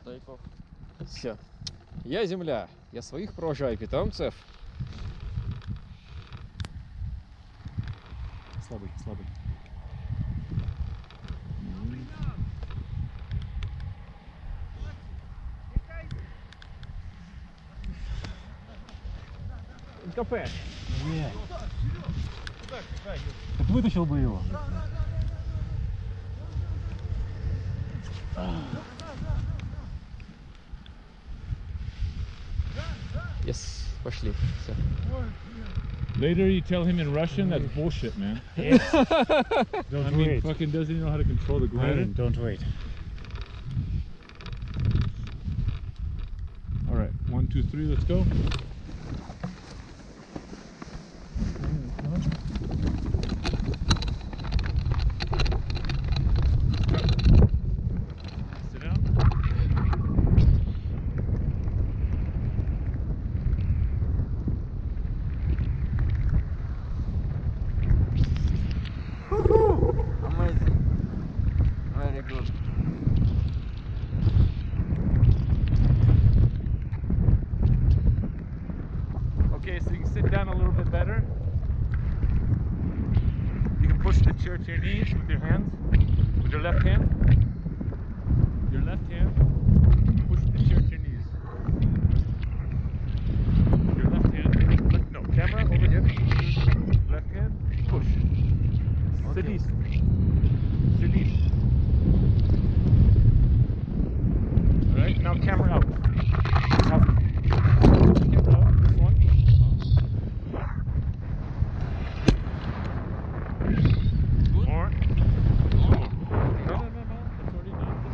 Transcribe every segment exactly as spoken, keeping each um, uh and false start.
Все. Я земля. Я своих провожаю питомцев. Слабый, слабый. Кафе. Нет. Так вытащил бы его. Yes. Пошли. Все. Later you tell him in Russian, that's bullshit, man. Yes. I Don't mean, wait. fucking doesn't he know how to control the glider? Ryan, don't wait. All right, one, two, three, let's go. Sit down. Amazing. Very good. Okay, so you can sit down a little bit better. You can push the chair to your knees with your hands, with your left hand. Your left hand, push the chair to your knees. Your left hand, left, no, camera over here. Left hand, push. Садись. Садись. Alright, now camera out. Out. Camera out, this one. More. No, no, no, no, that's already done.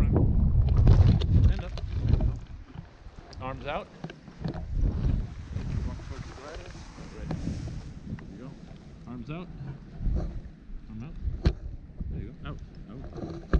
Stand up. Stand up. Arms out. Walk towards the right. Right. There you go. Arms out. Arm out. There you go. Out. Out.